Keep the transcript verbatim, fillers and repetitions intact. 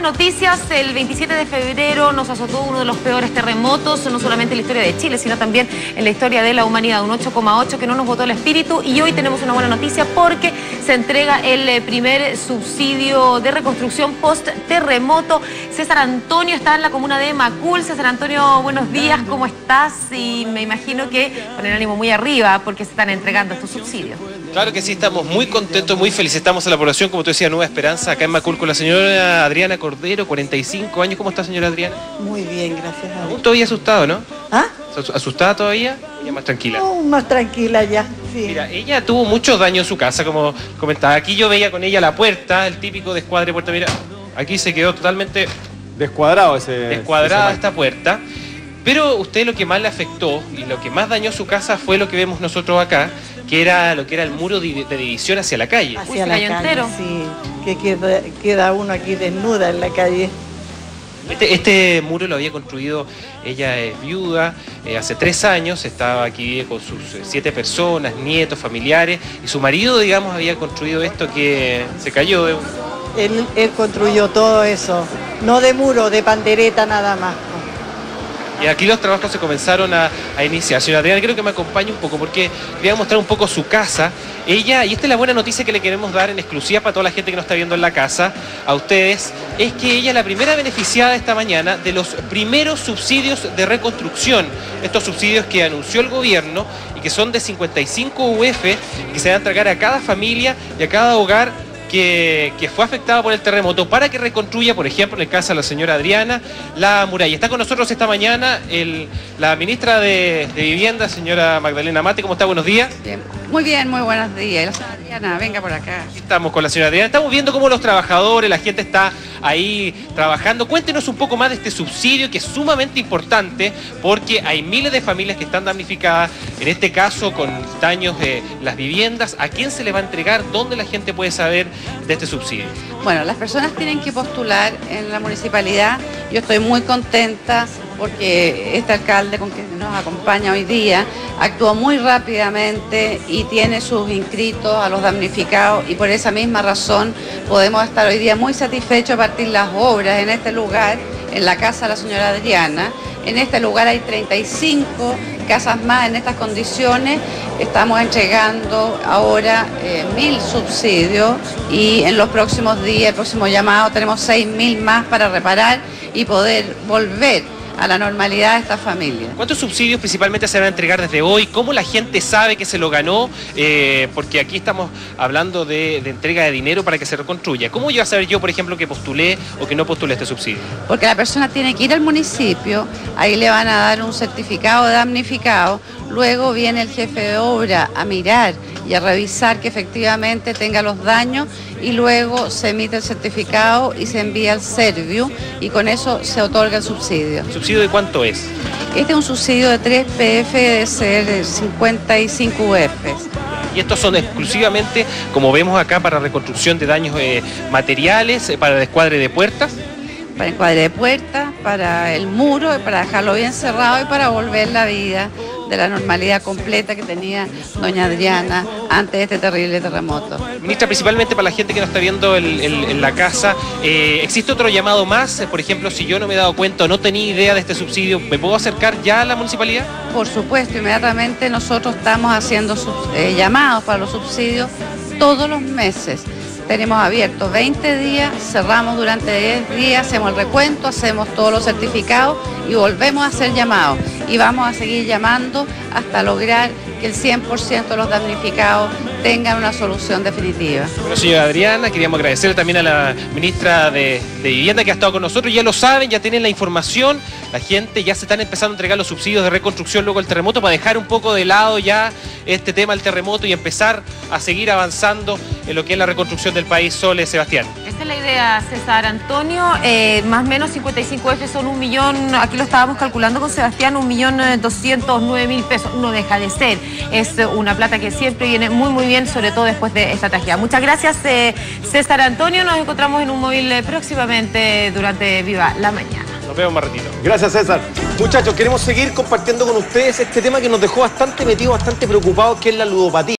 malas noticias. El veintisiete de febrero nos azotó uno de los peores terremotos, no solamente en la historia de Chile, sino también en la historia de la humanidad. Un ocho coma ocho que no nos botó el espíritu. Y hoy tenemos una buena noticia porque se entrega el primer subsidio de reconstrucción post-terremoto. César Antonio está en la comuna de Macul. César Antonio, buenos días, ¿cómo estás? Y me imagino que con el ánimo muy arriba porque se están entregando estos subsidios. Claro que sí, estamos muy contentos, muy felices. Estamos en la población, como tú decías, Nueva Esperanza, acá en Macul, con la señora Adriana Cordero, cuarenta y cinco años. ¿Cómo está, señora Adriana? Muy bien, gracias a Dios. Aún todavía asustado, ¿no? ¿Ah? ¿Asustada todavía? ¿O ya más tranquila? No, más tranquila ya, sí. Mira, ella tuvo muchos daños en su casa, como comentaba. Aquí yo veía con ella la puerta, el típico descuadre puerta. Mira, aquí se quedó totalmente descuadrado ese... descuadrada ese esta puerta. Pero usted lo que más le afectó y lo que más dañó su casa fue lo que vemos nosotros acá, que era lo que era el muro de, de división hacia la calle. Hacia Uy, la calle calle, entero. sí, que queda, queda uno aquí desnuda en la calle. Este, este muro lo había construido, ella es viuda, eh, hace tres años, estaba aquí con sus eh, siete personas, nietos, familiares, y su marido, digamos, había construido esto que se cayó de un... Él, él construyó todo eso, no de muro, de pandereta nada más. Y aquí los trabajos se comenzaron a, a iniciar. Señora Adriana, creo que me acompañe un poco porque quería mostrar un poco su casa. Ella, y esta es la buena noticia que le queremos dar en exclusiva para toda la gente que nos está viendo en la casa, a ustedes, es que ella es la primera beneficiada esta mañana de los primeros subsidios de reconstrucción. Estos subsidios que anunció el gobierno y que son de cincuenta y cinco U F, que se van a entregar a cada familia y a cada hogar Que, que fue afectada por el terremoto para que reconstruya, por ejemplo, en el caso de la señora Adriana, la muralla. Está con nosotros esta mañana el, la ministra de, de Vivienda, señora Magdalena Mate. ¿Cómo está? Buenos días. Bien. Muy bien, muy buenos días. La señora Adriana, venga por acá. Aquí estamos con la señora Adriana. Estamos viendo cómo los trabajadores, la gente está ahí trabajando. Cuéntenos un poco más de este subsidio que es sumamente importante porque hay miles de familias que están damnificadas, en este caso con daños de las viviendas. ¿A quién se le va a entregar? ¿Dónde la gente puede saber de este subsidio? Bueno, las personas tienen que postular en la municipalidad. Yo estoy muy contenta porque este alcalde con quien nos acompaña hoy día actuó muy rápidamente y tiene sus inscritos a los damnificados y por esa misma razón podemos estar hoy día muy satisfechos a partir las obras en este lugar, en la casa de la señora Adriana. En este lugar hay treinta y cinco casas más en estas condiciones. Estamos entregando ahora eh, mil subsidios y en los próximos días, el próximo llamado, tenemos seis mil más para reparar y poder volver a la normalidad de esta familia. ¿Cuántos subsidios principalmente se van a entregar desde hoy? ¿Cómo la gente sabe que se lo ganó? Eh, porque aquí estamos hablando de, de entrega de dinero para que se reconstruya. ¿Cómo yo voy a saber yo, por ejemplo, que postulé o que no postulé este subsidio? Porque la persona tiene que ir al municipio, ahí le van a dar un certificado de damnificado, luego viene el jefe de obra a mirar y a revisar que efectivamente tenga los daños y luego se emite el certificado y se envía al Serviu y con eso se otorga el subsidio. ¿Subsidio de cuánto es? Este es un subsidio de tres P F de ser cincuenta y cinco U F. Y estos son exclusivamente, como vemos acá, para reconstrucción de daños eh, materiales, eh, para descuadre de puertas. Para encuadre de puertas, para el muro, para dejarlo bien cerrado y para volver la vida de la normalidad completa que tenía doña Adriana antes de este terrible terremoto. Ministra, principalmente para la gente que nos está viendo el, el, en la casa, eh, ¿existe otro llamado más? Por ejemplo, si yo no me he dado cuenta o no tenía idea de este subsidio, ¿me puedo acercar ya a la municipalidad? Por supuesto, inmediatamente nosotros estamos haciendo sub, eh, llamados para los subsidios todos los meses. Tenemos abiertos veinte días, cerramos durante diez días, hacemos el recuento, hacemos todos los certificados y volvemos a hacer llamados. Y vamos a seguir llamando hasta lograr que el cien por ciento de los damnificados tengan una solución definitiva. Bueno, señora Adriana, queríamos agradecerle también a la ministra de, de Vivienda que ha estado con nosotros. Ya lo saben, ya tienen la información. La gente ya se están empezando a entregar los subsidios de reconstrucción luego del terremoto para dejar un poco de lado ya este tema del terremoto y empezar a seguir avanzando en lo que es la reconstrucción del país. Sole, Sebastián. Esta es la idea, César Antonio. Eh, más o menos cincuenta y cinco F son un millón, aquí lo estábamos calculando con Sebastián, un millón doscientos nueve mil pesos. No deja de ser. Es una plata que siempre viene muy, muy bien, sobre todo después de esta tragedia. Muchas gracias, eh, César Antonio. Nos encontramos en un móvil eh, próximamente durante Viva la Mañana. Nos vemos más ratito. Gracias, César. Muchachos, queremos seguir compartiendo con ustedes este tema que nos dejó bastante metidos, bastante preocupados, que es la ludopatía.